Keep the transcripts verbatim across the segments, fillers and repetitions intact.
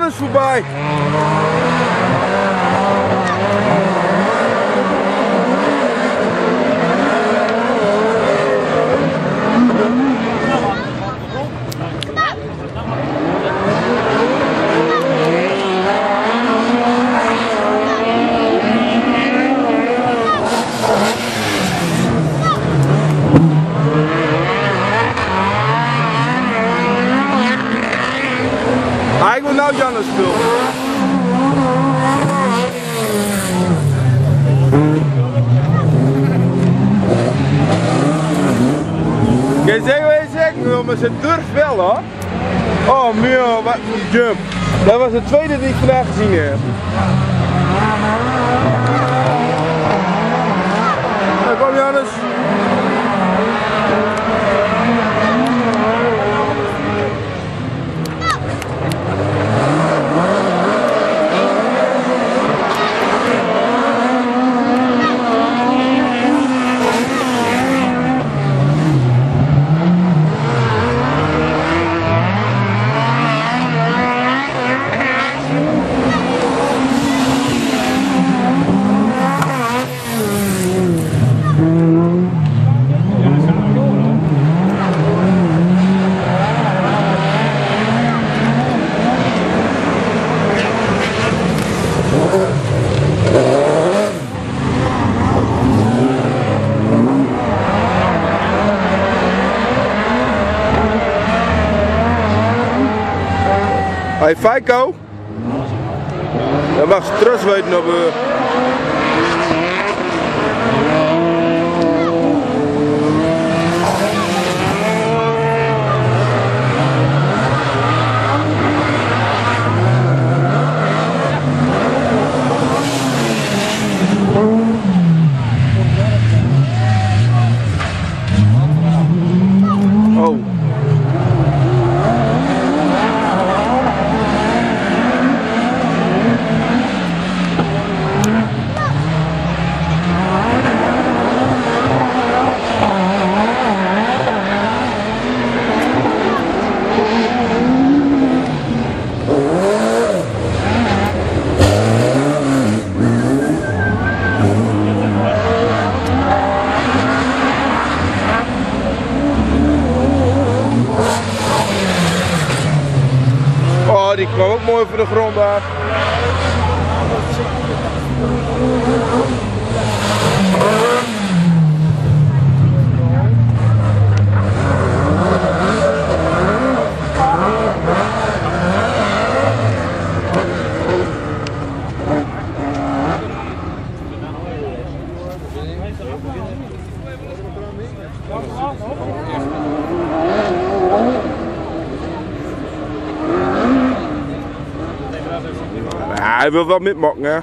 Jannes voorbij. Ah, ik wil nou Jannes spul. Kun je zeggen wat je zegt, maar ze durft wel hoor. Oh man, wat een jump. Dat was de tweede die ik vandaag gezien heb. Nou, kom Jannes. Hey Feiko, dan mag ze trust weten op uh... Oh. Oh, die kwam ook mooi voor de grond af. Ja, hij wil wel mitmaken, hè.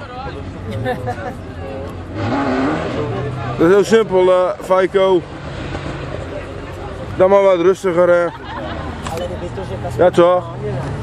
Dat is heel simpel, uh, Feiko. Dan maar wat rustiger, hè. Ja, toch?